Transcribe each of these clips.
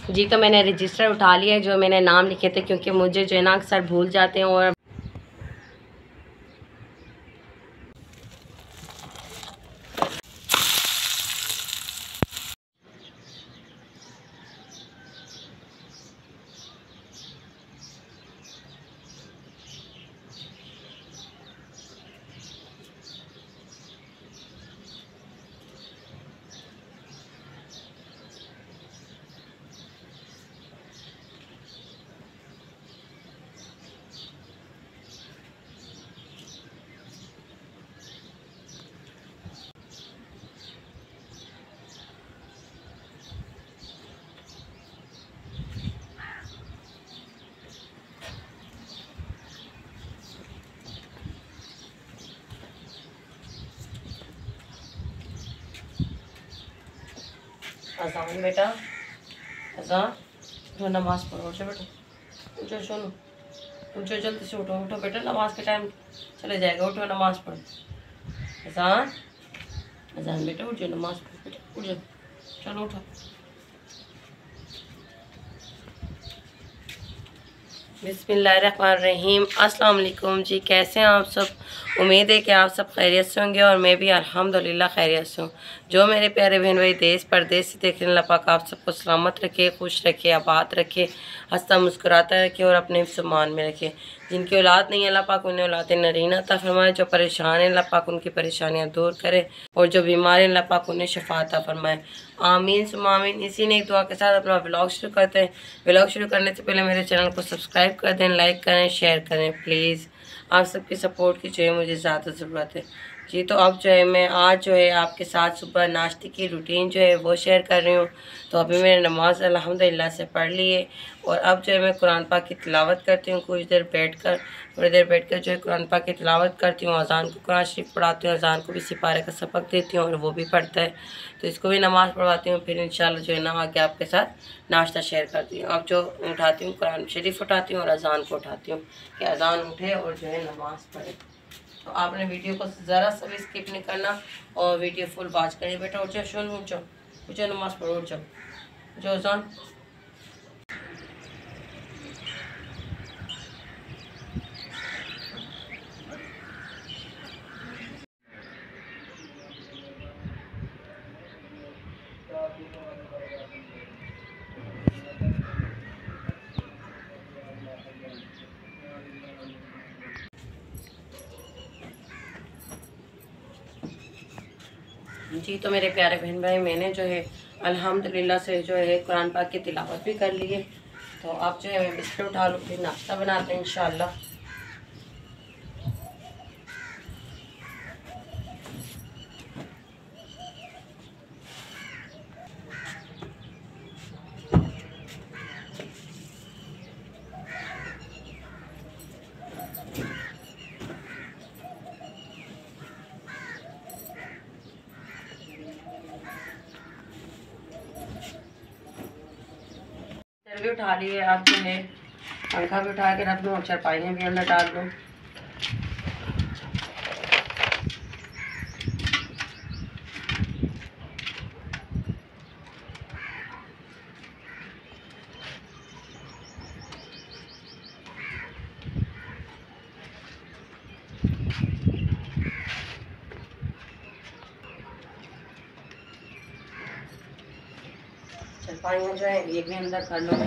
जी तो मैंने रजिस्टर उठा लिया है, जो मैंने नाम लिखे थे, क्योंकि मुझे जो है ना अक्सर भूल जाते हैं। और अजान बेटा, अजान, जो नमाज पढ़ो। उठो बेटा, उठो सुनो, उठो जल्दी से उठो, उठो बेटा, नमाज के टाइम चले जाएगा। उठो नमाज पढ़ो। अजान, अजान बेटा, उठ जाओ, नमाज पढ़ो बेटा, उठ जाओ, चलो उठो। बिस्मिल्लाहिर्रहमानिर्रहीम। अस्सलाम वालेकुम जी, कैसे हैं आप सब? उम्मीद है कि आप सब खैरियत से होंगे और मैं भी अल्हम्दुलिल्लाह खैरियत से हूँ। जो मेरे प्यारे बहन भाई देश परदेश से देख रहे हैं, अल्लाह पाक आप सबको सलामत रखे, खुश रखे, आबाद रखे, हंसता मुस्कुराता रखे और अपने सम्मान में रखे। जिनकी औलाद नहीं है, अल्लाह पाक उन्हें औलाद नरीना अता फरमाए। जो परेशान है, अल्लाह पाक उनकी परेशानियाँ दूर करे, और जो बीमार है, अल्लाह पाक उन्हें शफा अता फरमाए। आमीन सुम्मा आमीन। इसी ने एक दुआ के साथ अपना व्लॉग शुरू करते हैं। व्लॉग शुरू करने से पहले मेरे चैनल को सब्सक्राइब कर दें, लाइक करें, शेयर करें प्लीज़। आप सबकी सपोर्ट की जो है मुझे ज़्यादा ज़रूरत है जी। तो अब जो है मैं आज जो है आपके साथ सुबह नाश्ते की रूटीन जो है वो शेयर कर रही हूँ। तो अभी मैंने नमाज़ अल्हम्दुलिल्लाह से पढ़ ली है, और अब जो है मैं कुरान पाक की तिलावत करती हूँ। कुछ देर बैठकर, थोड़ी देर बैठकर जो है कुरान पाक की तिलावत करती हूँ। अज़ान को कुरान शरीफ पढ़ाती हूँ, अज़ान को भी सिपारे का सबक देती हूँ और वो भी पढ़ता है, तो इसको भी नमाज़ पढ़वाती हूँ। फिर इंशाल्लाह जो है ना आगे आपके साथ नाश्ता शेयर करती हूँ। अब जो उठाती हूँ, कुरान शरीफ उठाती हूँ और अज़ान को उठाती हूँ कि अज़ान उठे और जो है नमाज़ पढ़े। तो आपने वीडियो को ज़रा सा भी स्किप नहीं करना और वीडियो फुल वॉच करिए। बेटा उठ जाओ, सुन, उठ जाओ, उठ जाओ, नमाज़ पढ़ो, उठ जाओ, जो अज़ान। जी तो मेरे प्यारे बहन भाई, मैंने जो है अल्हम्दुलिल्लाह से जो है कुरान पाक की तिलावत भी कर ली है। तो आप जो है मैं बिस्तर उठा लूँ, फिर नाश्ता बनाते हैं इंशाल्लाह। भी उठा लिए, आप जो है पंखा भी उठा के रख दूँ और चारपाइयाँ भी अंदर डाल दूँ। चारपाइयाँ जो है ये भी अंदर कर लो।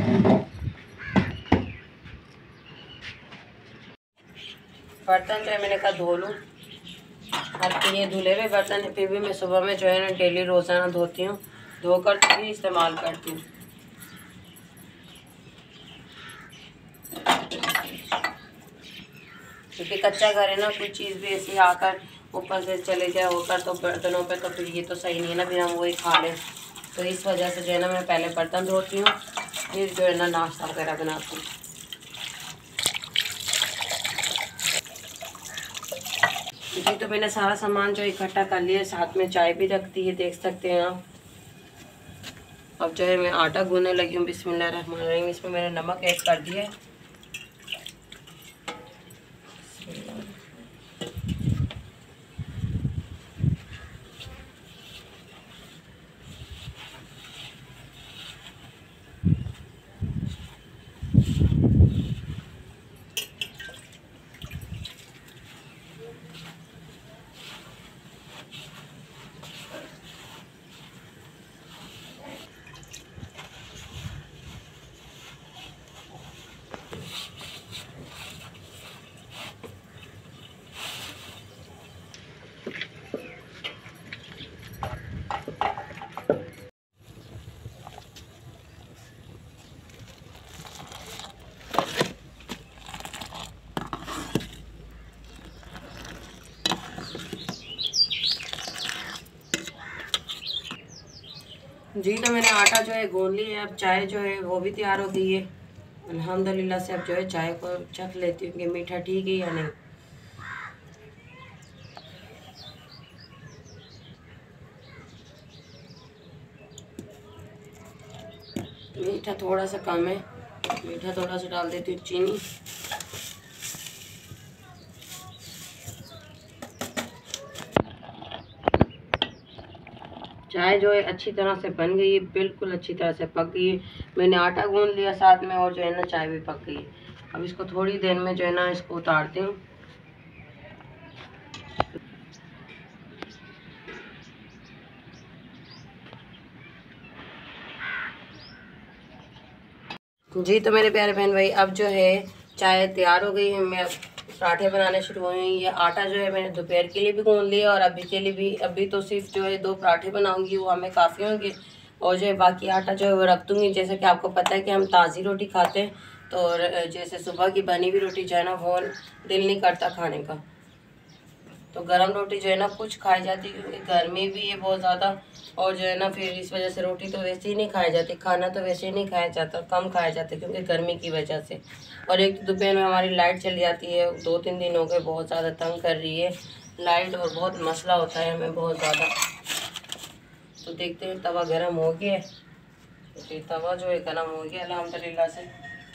बर्तन जो है मैंने कहा धो लूँ, हल्के ये धुले हुए बर्तन है, फिर भी मैं सुबह में जो है ना डेली रोज़ाना धोती हूँ, धोकर भी इस्तेमाल करती हूँ। क्योंकि कच्चा घर है ना, कोई चीज़ भी ऐसी आकर ऊपर से चले जाए होकर तो बर्तनों पे, तो फिर ये तो सही नहीं है ना, फिर हम वही खा लें। तो इस वजह से जो है ना मैं पहले बर्तन धोती हूँ, फिर जो है ना नाश्ता वगैरह बनाती हूँ। जी तो मैंने सारा सामान जो इकट्ठा कर लिया, साथ में चाय भी रख दी है, देख सकते हैं आप। अब जो है मैं आटा गूंदने लगी हूँ। बिस्मिल्लाहिर्रहमानिर्रहीम। इसमें मैंने नमक ऐड कर दिया है। जी तो मैंने आटा जो है गूंद लिया है। अब चाय जो है वो भी तैयार हो गई है अल्हम्दुलिल्लाह से। अब जो है चाय को चख लेती हूँ कि मीठा ठीक है या नहीं। मीठा थोड़ा सा कम है, मीठा थोड़ा सा डाल देती हूँ चीनी। चाय जो है अच्छी तरह से बन गई है, बिल्कुल अच्छी तरह से पक गई है। मैंने आटा गूंद लिया साथ में और जो है ना चाय भी पक गई है। अब इसको थोड़ी देर में जो है ना इसको उतारती हूँ। जी तो मेरे प्यारे बहन भाई अब जो है चाय तैयार हो गई है। मैं पराठे बनाने शुरू हुए हैं। ये आटा जो है मैंने दोपहर के लिए भी गूंद लिया और अभी के लिए भी। अभी तो सिर्फ जो है 2 पराठे बनाऊंगी, वो हमें काफ़ी होंगे। और जो है बाकी आटा जो है वो रख दूँगी। जैसे कि आपको पता है कि हम ताज़ी रोटी खाते हैं, तो जैसे सुबह की बनी हुई रोटी जो है ना वो दिल नहीं करता खाने का। तो गरम रोटी जो है ना कुछ खाई जाती है, क्योंकि गर्मी भी है बहुत ज़्यादा। और जो है ना फिर इस वजह से रोटी तो वैसे ही नहीं खाई जाती, खाना तो वैसे ही नहीं खाया जाता, कम खाया जाता है क्योंकि गर्मी की वजह से। और एक तो दोपहर में हमारी लाइट चली जाती है, 2-3 दिन हो गए, बहुत ज़्यादा तंग कर रही है लाइट और बहुत मसला होता है हमें बहुत ज़्यादा। तो देखते हैं तवा गर्म हो गया है। जी तवा जो है गर्म हो गया अल्हम्दुलिल्लाह से।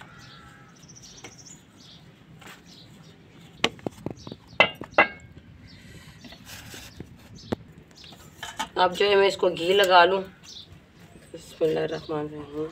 अब जो है मैं इसको घी लगा लूँ। बिस्मिल्लाहिर्रहमानिर्रहीम।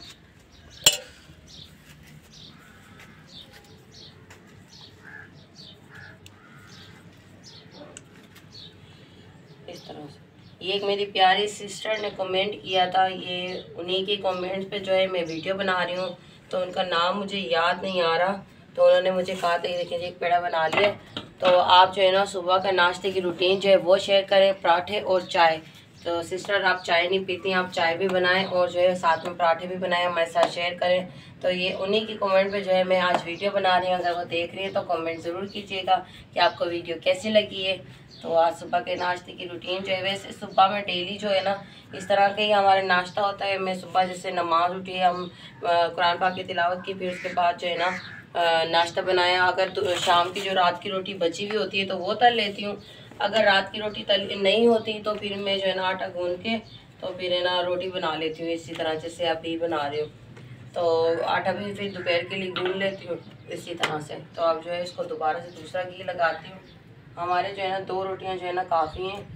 इस तरह से। ये एक मेरी प्यारी सिस्टर ने कमेंट किया था, ये उन्हीं के कमेंट पे जो है मैं वीडियो बना रही हूँ। तो उनका नाम मुझे याद नहीं आ रहा, तो उन्होंने मुझे कहा था ये देखिए एक पेड़ा बना लिया। तो आप जो है ना सुबह का नाश्ते की रूटीन जो है वो शेयर करें, पराठे और चाय। तो सिस्टर आप चाय नहीं पीती, आप चाय भी बनाएं और जो है साथ में पराठे भी बनाएं, हमारे साथ शेयर करें। तो ये उन्हीं की कमेंट पे जो है मैं आज वीडियो बना रही हूँ। अगर वो देख रही है तो कमेंट ज़रूर कीजिएगा कि आपको वीडियो कैसी लगी है। तो आज सुबह के नाश्ते की रूटीन जो है, वैसे सुबह में डेली जो है ना इस तरह के ही हमारा नाश्ता होता है। मैं सुबह जैसे नमाज उठी, हम कुरान पाक की तिलावत की, फिर उसके बाद जो है ना नाश्ता बनाया। अगर तो शाम की जो रात की रोटी बची हुई होती है तो वो तल लेती हूँ। अगर रात की रोटी तल नहीं होती तो फिर मैं जो है ना आटा गूंद के तो फिर है ना रोटी बना लेती हूँ इसी तरह जैसे अभी बना रही हूँ। तो आटा भी फिर दोपहर के लिए गूंद लेती हूँ इसी तरह से। तो अब जो है इसको दोबारा से दूसरा घी लगाती हूँ। हमारे जो है ना 2 रोटियां जो है ना काफ़ी हैं।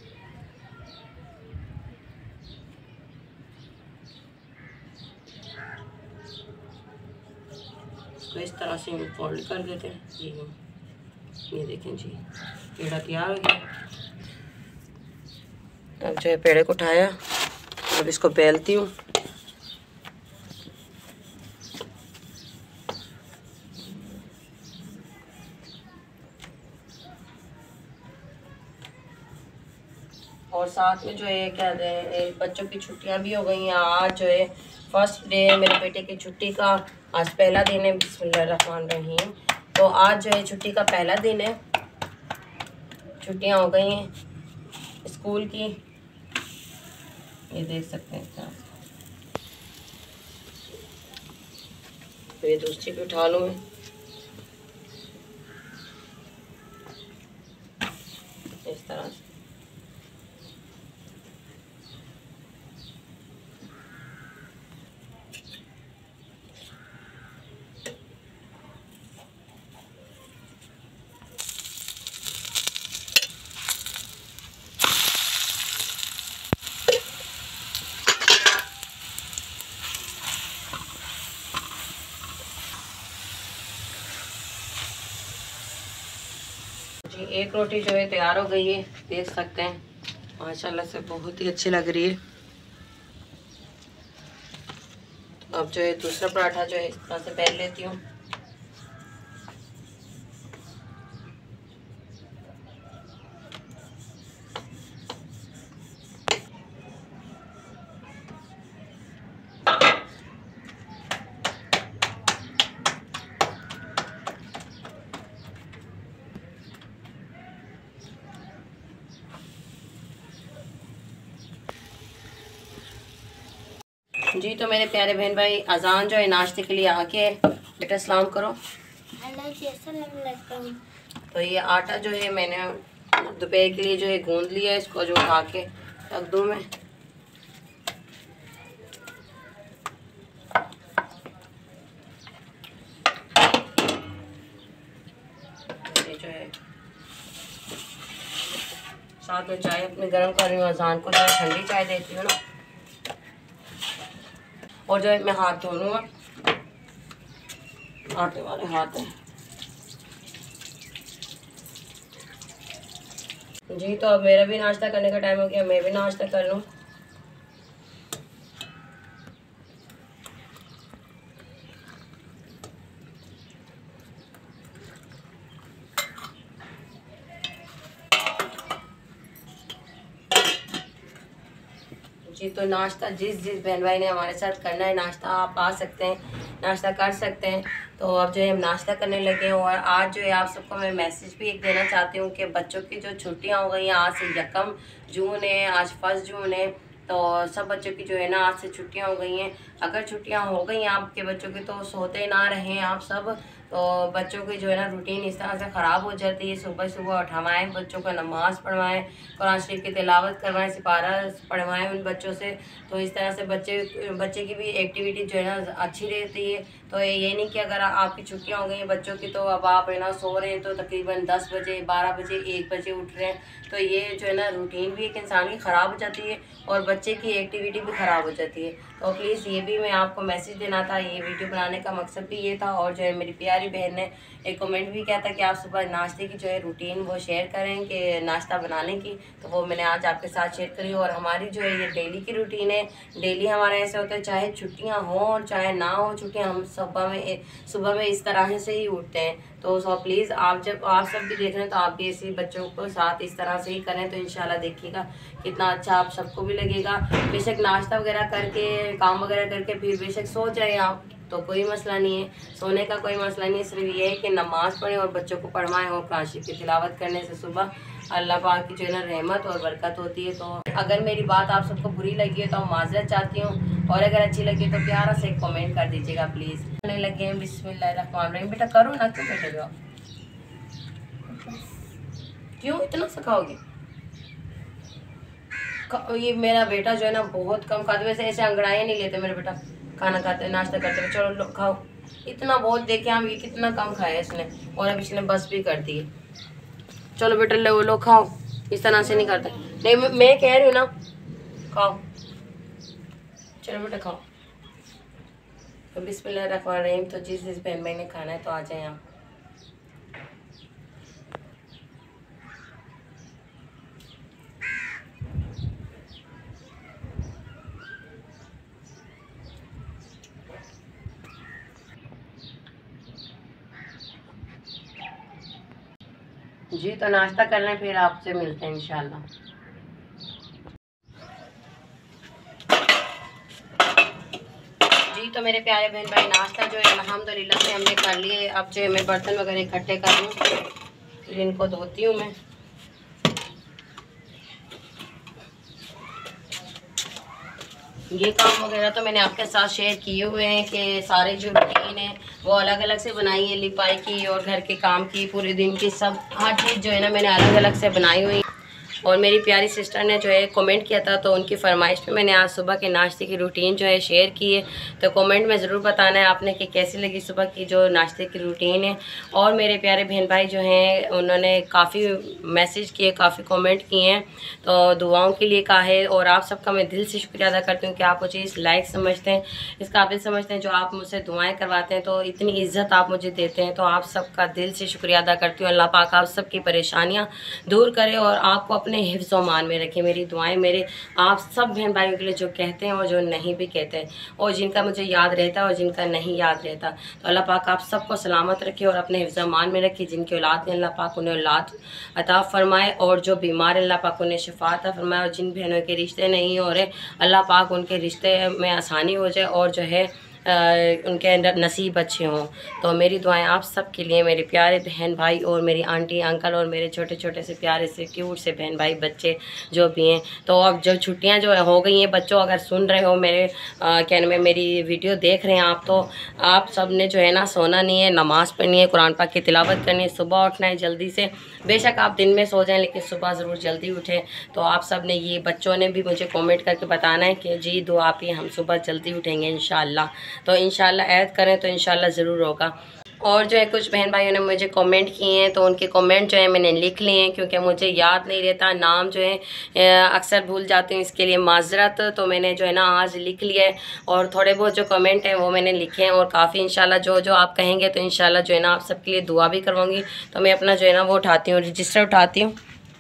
तो इस तरह से हम फोल्ड कर देते हैं जी। ये देखें जी पेड़ा तैयार हो गया। अब जो है पेड़े को उठाया, अब इसको बेलती हूँ। और साथ में जो है क्या दें, बच्चों की छुट्टियां भी हो गई हैं। आज जो है फर्स्ट डे है मेरे बेटे की छुट्टी का, आज पहला दिन है। बिस्मिल्लाहिर्रहमानिर्रहीम। तो आज जो है छुट्टी का पहला दिन है, छुट्टियां हो गई हैं स्कूल की, ये देख सकते हैं क्या। तो ये दूसरी भी उठा लूँ इस तरह से। जी एक रोटी जो है तैयार हो गई है, देख सकते हैं माशाल्लाह से बहुत ही अच्छी लग रही है। अब जो है दूसरा पराठा जो है इस तरह से बेल लेती हूँ। जी तो मेरे प्यारे बहन भाई अजान जो है नाश्ते के लिए आके बेटा सलाम करो। तो ये आटा जो है मैंने दोपहर के लिए जो है गूंद लिया है, इसको जो उठा के रख दूँ मैं। ये जो है साथ में चाय अपने गर्म कर रही हूँ, अजान को जो है ठंडी चाय देती हूँ ना। और जो है मैं हाथ धो लूँगा, आटे वाले हाथ हैं। जी तो अब मेरा भी नाश्ता करने का टाइम हो गया, मैं भी नाश्ता कर लूँ। जी तो नाश्ता जिस बहन भाई ने हमारे साथ करना है नाश्ता, आप आ सकते हैं, नाश्ता कर सकते हैं। तो अब जो है हम नाश्ता करने लगे हैं। और आज जो है आप सबको मैं मैसेज भी एक देना चाहती हूँ कि बच्चों की जो छुट्टियाँ हो गई हैं, आज से 1 जून है, आज 1 जून है। तो सब बच्चों की जो है ना आज से छुट्टियाँ हो गई हैं। अगर छुट्टियाँ हो गई हैं आपके बच्चों की तो सोते ना रहें आप सब। तो बच्चों की जो है ना रूटीन इस तरह से ख़राब हो जाती है। सुबह सुबह उठवाएँ बच्चों को, नमाज़ पढ़वाएँ, कुरान शरीफ की तिलावत करवाएँ, सिपारा पढ़वाएँ उन बच्चों से। तो इस तरह से बच्चे की भी एक्टिविटी जो है ना अच्छी रहती है। तो ये नहीं कि अगर आपकी छुट्टियाँ हो गई हैं बच्चों की तो अब आप है ना सो रहे हैं तो तकरीबन 10 बजे, 12 बजे, 1 बजे उठ रहे हैं। तो ये जो है ना रूटीन भी एक इंसान की ख़राब हो जाती है और बच्चे की एक्टिविटी भी ख़राब हो जाती है। तो प्लीज़ ये भी मैं आपको मैसेज देना था, ये वीडियो बनाने का मकसद भी ये था। और जो है मेरी प्यारी बहन ने एक कमेंट भी किया था कि आप सुबह नाश्ते की जो है रूटीन वो शेयर करें कि नाश्ता बनाने की, तो वो मैंने आज आपके साथ शेयर करी। और हमारी जो है ये डेली की रूटीन है, डेली हमारा ऐसे होता है, चाहे छुट्टियां हों और चाहे ना हो छुट्टियां, हम सुबह में इस तरह से ही उठते हैं। तो प्लीज़ आप जब आप सब भी देख रहे हैं तो आप भी ऐसे बच्चों को साथ इस तरह से ही करें, तो इंशाल्लाह देखिएगा कितना अच्छा आप सबको भी लगेगा। बेशक नाश्ता वगैरह करके, काम वगैरह करके फिर बेशक सो जाए आप, तो कोई मसला नहीं है, सोने का कोई मसला नहीं है। सिर्फ ये है कि नमाज़ पढ़ें और बच्चों को पढ़वाएं। और कुरान शरीफ की तिलावत करने से सुबह अल्लाह पाक की जो है ना रहमत और बरकत होती है। तो अगर मेरी बात आप सबको बुरी लगी है तो माज़रत चाहती हूँ, और अगर अच्छी लगी तो प्यारा से कमेंट कर दीजिएगा प्लीज़। करने लगे हैं बिस्मिल्लाहिर्रहमानिर्रहीम। बेटा करो ना, क्यों बैठे हो, क्यों इतना सिखाओगे? ये मेरा बेटा जो है ना बहुत कम खाता है, वैसे ऐसे अंगड़ाइयाँ नहीं लेते मेरे बेटा, खाना खाते नाश्ता करते हुए। चलो लो खाओ, इतना बहुत देखे हम, ये कितना कम खाया इसने, और अब इसने बस भी कर दी है। चलो बेटा लो खाओ, इस तरह से नहीं करते। नहीं मैं कह रही हूँ ना, खाओ, चलो बेटा खाओ। तो बिस्मिल्लाहिर्रहमानिर्रहीम। तो जिस बहन भाई ने खाना है तो आ जाए आप। जी तो नाश्ता कर लें, फिर आपसे मिलते हैं इंशाल्लाह। जी तो मेरे प्यारे बहन भाई नाश्ता जो है अल्हम्दुलिल्लाह से हमने कर लिए। अब जो है मैं बर्तन वगैरह इकट्ठे कर लूँ, फिर इनको धोती हूँ मैं। ये काम वगैरह तो मैंने आपके साथ शेयर किए हुए हैं कि सारे जो रूटीन है वो अलग अलग से बनाई है, लिपाई की और घर के काम की, पूरे दिन की सब हर चीज़ जो है ना मैंने अलग अलग से बनाई हुई। और मेरी प्यारी सिस्टर ने जो है कमेंट किया था, तो उनकी फरमाइश पे मैंने आज सुबह के नाश्ते की रूटीन जो है शेयर की है। तो कमेंट में ज़रूर बताना है आपने कि कैसी लगी सुबह की जो नाश्ते की रूटीन है। और मेरे प्यारे बहन भाई जो हैं उन्होंने काफ़ी मैसेज किए, काफ़ी कमेंट किए हैं, तो दुआओं के लिए कहा है। और आप सबका मैं दिल से शुक्रिया अदा करती हूँ कि आप मुझे इस लायक समझते हैं, इस काबिल समझते हैं, जो आप मुझसे दुआएँ करवाते हैं, तो इतनी इज़्ज़त आप मुझे देते हैं। तो आप सबका दिल से शुक्रिया अदा करती हूँ। अल्लाह पाक आप सबकी परेशानियाँ दूर करे और आपको अपने हिफ्ज़ व मान में रखे। मेरी दुआएं मेरे आप सब बहन भाइयों के लिए जो कहते हैं और जो नहीं भी कहते हैं, और जिनका मुझे याद रहता है और जिनका नहीं याद रहता, तो अल्लाह पाक आप सबको सलामत रखे और अपने हिफ्ज़ व मान में रखे। जिनके औलाद ने अल्लाह पाक उन्हें औलाद अता फ़रमाए, और जो बीमार अल्लाह पाक उन्हें शिफा अता फ़रमाए। और जिन बहनों के रिश्ते नहीं हो रहे अल्लाह पाक उनके रिश्ते में आसानी हो जाए, और जो है उनके अंदर नसीब अच्छे हों। तो मेरी दुआएं आप सब के लिए, मेरे प्यारे बहन भाई और मेरी आंटी अंकल और मेरे छोटे छोटे से प्यारे से क्यूट से बहन भाई बच्चे जो भी हैं। तो अब जो छुट्टियां जो हो गई हैं बच्चों, अगर सुन रहे हो मेरे कहने में, मेरी वीडियो देख रहे हैं आप, तो आप सब ने जो है ना सोना नहीं है, नमाज़ पढ़नी है, कुरान पाक की तिलावत करनी है, सुबह उठना है जल्दी से। बेशक आप दिन में सो जाएं लेकिन सुबह ज़रूर जल्दी उठें। तो आप सब ने, ये बच्चों ने भी मुझे कमेंट करके बताना है कि जी दुआ आप ही, हम सुबह जल्दी उठेंगे इंशाअल्लाह। तो इंशाअल्लाह ऐद करें तो इंशाअल्लाह ज़रूर होगा। और जो है कुछ बहन भाइयों ने मुझे कमेंट किए हैं, तो उनके कमेंट जो है मैंने लिख लिए हैं, क्योंकि मुझे याद नहीं रहता, नाम जो है अक्सर भूल जाती हूँ, इसके लिए माजरत। तो मैंने जो है ना आज लिख लिया है, और थोड़े बहुत जो कमेंट हैं वो मैंने लिखे हैं, और काफ़ी इंशाल्लाह जो जो आप कहेंगे तो इंशाल्लाह जो है ना आप सबके लिए दुआ भी करवाऊँगी। तो मैं अपना जो है ना वो उठाती हूँ, रजिस्टर उठाती हूँ।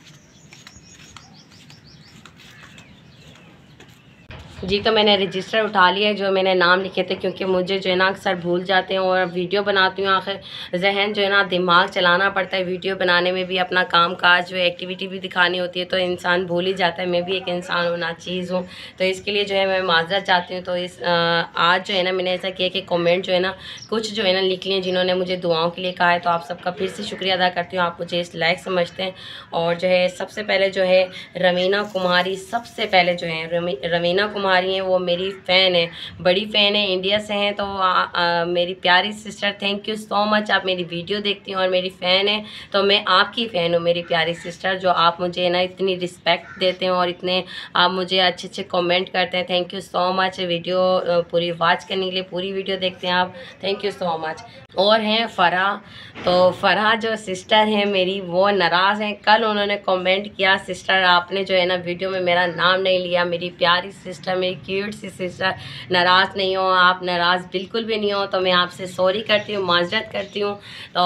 जी, तो मैंने रजिस्टर उठा लिया है, जो मैंने नाम लिखे थे, क्योंकि मुझे जो है ना अक्सर भूल जाते हैं, और वीडियो बनाती हूँ आखिर जहन जो है ना दिमाग चलाना पड़ता है, वीडियो बनाने में भी अपना काम काज जो एक्टिविटी भी दिखानी होती है, तो इंसान भूल ही जाता है। मैं भी एक इंसान हूँ, ना चीज़ हूँ, तो इसके लिए जो है मैं माजरत चाहती हूँ। तो इस आज जो है ना मैंने ऐसा किया कि कमेंट जो है ना कुछ जो है ना लिख लिए जिन्होंने मुझे दुआओं के लिए कहा है। तो आप सबका फिर से शुक्रिया अदा करती हूँ, आप मुझे इस लायक समझते हैं। और जो है सबसे पहले जो है रवीना कुमारी, सबसे पहले जो है रवीना कुमारी हैं, वो मेरी फ़ैन है, बड़ी फ़ैन है, इंडिया से हैं। तो मेरी प्यारी sister, thank you so much, आप मेरी वीडियो देखती हैं और मेरी फ़ैन है। तो मैं आपकी फ़ैन हूँ मेरी प्यारी सिस्टर, जो आप मुझे ना इतनी रिस्पेक्ट देते हैं और इतने आप मुझे अच्छे अच्छे कमेंट करते हैं। Thank you so much. Video पूरी वॉच करने के लिए, पूरी वीडियो देखते हैं आप, थैंक यू सो मच। और हैं फ़राह, तो फ़राह जो सिस्टर हैं मेरी, वो नाराज़ हैं। कल उन्होंने कमेंट किया, सिस्टर आपने जो है ना वीडियो में मेरा नाम नहीं लिया। मेरी प्यारी सिस्टर, मेरी क्यूट सी सिस्टर, नाराज़ नहीं हो आप, नाराज़ बिल्कुल भी नहीं हो। तो मैं आपसे सॉरी करती हूँ, माजरत करती हूँ।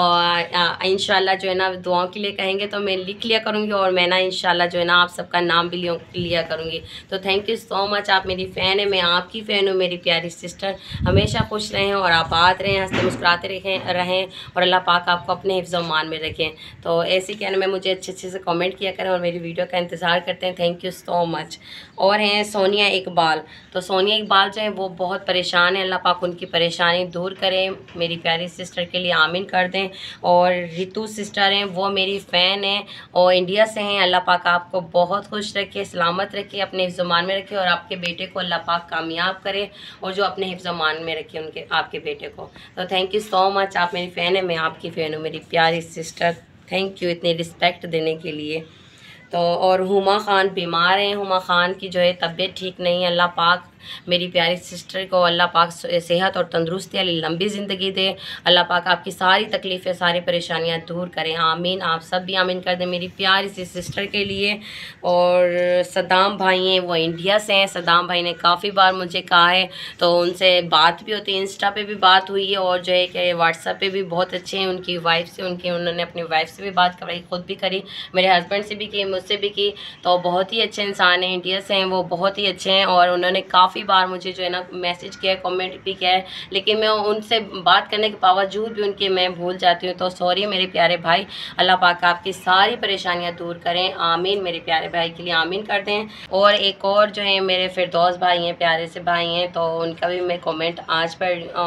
तो इंशाल्लाह जो है ना दुआओं के लिए कहेंगे तो मैं लिख लिया करूँगी, और मैं ना इंशाल्लाह जो है ना आप सबका नाम भी लिया करूँगी। तो थैंक यू सो मच, आप मेरी फ़ैन है, मैं आपकी फ़ैन हूँ मेरी प्यारी सिस्टर। हमेशा खुश रहें और आबाद रहें, हंसते मुस्कुराते रहें, और अल्लाह पाक आपको अपने हिफ्ज़-ओ-मान में रखें। तो ऐसे कहने में मुझे अच्छे अच्छे से कमेंट किया करें और मेरी वीडियो का इंतज़ार करते हैं। Thank you so much. और हैं सोनिया इकबाल, तो सोनिया इकबाल जो है वो बहुत परेशान है, अल्लाह पाक उनकी परेशानी दूर करें, मेरी प्यारी सिस्टर के लिए आमीन कर दें। और रितु सिस्टर हैं, वो मेरी फ़ैन हैं और इंडिया से हैं, अल्लाह पाक आपको बहुत खुश रखे, सलामत रखे, अपने हिफ्ज़-ओ-मान में रखे, और आपके बेटे को अल्लाह पाक कामयाब करे, और जो अपने हिफ्ज़-ओ-मान में रखे उनके आपके बेटे को। तो थैंक यू सो मच, आप मेरी फ़ैन है, मैं आपकी फ़ैन हूँ मेरी प्यारी सिस्टर। थैंक यू इतनी रिस्पेक्ट देने के लिए। तो और हुमा ख़ान बीमार हैं, हुमा ख़ान की जो है तबीयत ठीक नहीं है, अल्लाह पाक मेरी प्यारी सिस्टर को अल्लाह पाक सेहत और तंदुरुस्ती वाली लंबी ज़िंदगी दे। अल्लाह पाक आपकी सारी तकलीफ़ें, सारी परेशानियां दूर करें, आमीन। आप सब भी आमीन कर दें मेरी प्यारी सी सिस्टर के लिए। और सदाम भाई हैं, वो इंडिया से हैं। सदाम भाई ने काफ़ी बार मुझे कहा है, तो उनसे बात भी होती है, इंस्टा पे भी बात हुई है, और जो है कि व्हाट्सएप पे भी बहुत अच्छे हैं। उनकी वाइफ से, उन्होंने अपनी वाइफ से भी बात करवाई, ख़ुद भी करी, मेरे हस्बैंड से भी की, मुझसे भी की। तो बहुत ही अच्छे इंसान हैं, इंडिया से हैं वो, बहुत ही अच्छे हैं। और उन्होंने काफ़ी बार मुझे जो है ना मैसेज किया है, कमेंट भी किया है, लेकिन मैं उनसे बात करने के बावजूद भी उनके मैं भूल जाती हूँ। तो सॉरी मेरे प्यारे भाई, अल्लाह पाक आपकी सारी परेशानियाँ दूर करें, आमीन। मेरे प्यारे भाई के लिए आमीन कर दें। और एक और जो है मेरे फिरदौस भाई हैं, प्यारे से भाई हैं, तो उनका भी मैं कमेंट आज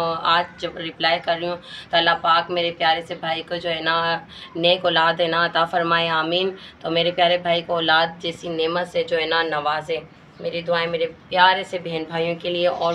जब रिप्लाई कर रही हूँ। तो अल्लाह पाक मेरे प्यारे से भाई को जो है ना नेक औलाद देना अता फरमाए, आमीन। तो मेरे प्यारे भाई को औलाद जैसी नेमत से जो है ना नवाजे। मेरी दुआएं मेरे प्यारे से बहन भाइयों के लिए। और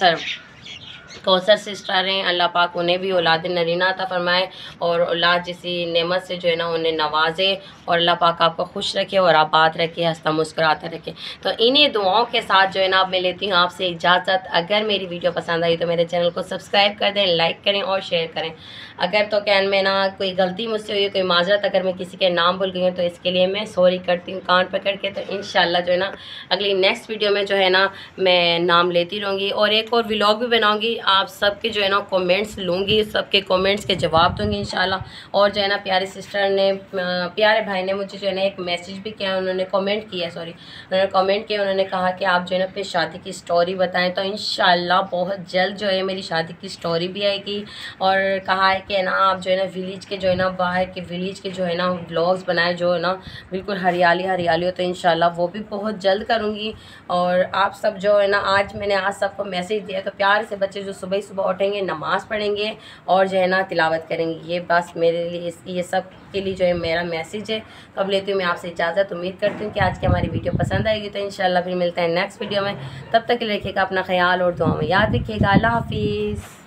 कौसर सिस्टर हैं, अल्लाह पाक उन्हें भी औलाद नरीना अता फरमाए, और औलाद जैसी नेमत से जो है ना उन्हें नवाजे, और अल्लाह पाक आपको खुश रखे और आबाद रखे, हंसता मुस्कुराता रखे। तो इन्हीं दुआओं के साथ जो है ना अब मैं लेती हूँ आपसे इजाज़त। अगर मेरी वीडियो पसंद आई तो मेरे चैनल को सब्सक्राइब कर दें, लाइक करें और शेयर करें। अगर तो क्या में ना कोई गलती मुझसे हुई, कोई माजरत, अगर मैं किसी के नाम भूल गई हूँ तो इसके लिए मैं सॉरी करती हूँ कान पकड़ के। तो इंशाल्लाह जो है ना अगली नेक्स्ट वीडियो में जो है ना मैं नाम लेती रहूँगी, और एक और व्लॉग भी बनाऊँगी, आप सबके जो है ना कमेंट्स लूँगी, सबके कमेंट्स के जवाब दूँगी इंशाल्लाह। और जो है ना प्यारी सिस्टर ने, प्यारे भाई ने मुझे जो है ना एक मैसेज भी किया, उन्होंने कमेंट किया, उन्होंने कमेंट किया, उन्होंने कहा कि आप जो है ना अपनी शादी की स्टोरी बताएं। तो इंशाल्लाह बहुत जल्द जो है मेरी शादी की स्टोरी भी आएगी। और कहा है कि ना आप जो है ना विलेज के जो है ना बाहर के विलेज के जो है ना व्लॉग्स बनाए, जो है ना बिल्कुल हरियाली हरियाली हो। तो इंशाल्लाह वो भी बहुत जल्द करूँगी। और आप सब जो है ना आज मैंने सबको मैसेज दिया, तो प्यार से बच्चे जो सुबह सुबह उठेंगे, नमाज़ पढ़ेंगे और जो है ना तिलावत करेंगे। ये बस मेरे लिए ये सब के लिए जो है मेरा मैसेज है। तो अब लेती हूँ मैं आपसे इजाज़त। उम्मीद करती हूँ कि आज की हमारी वीडियो पसंद आएगी। तो इंशाल्लाह फिर मिलते हैं नेक्स्ट वीडियो में। तब तक के लिए रखिएगा अपना ख्याल और दुआ में याद रखिएगा। अल्लाह हाफिज़।